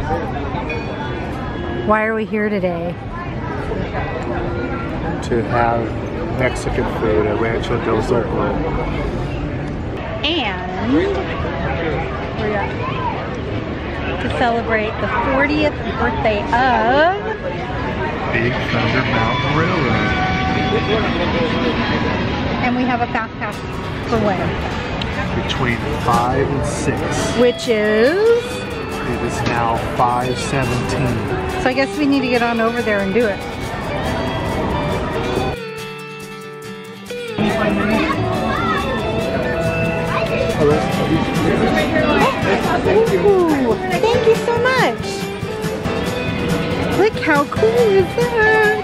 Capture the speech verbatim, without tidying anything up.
Why are we here today? To have Mexican food at Rancho del Zocalo. And we're to celebrate the fortieth birthday of Big Thunder Mountain Railroad. And we have a fast pass for when? Between five and six. Which is? It is now five seventeen. So I guess we need to get on over there and do it. Ooh, thank you so much. Look how cool is that?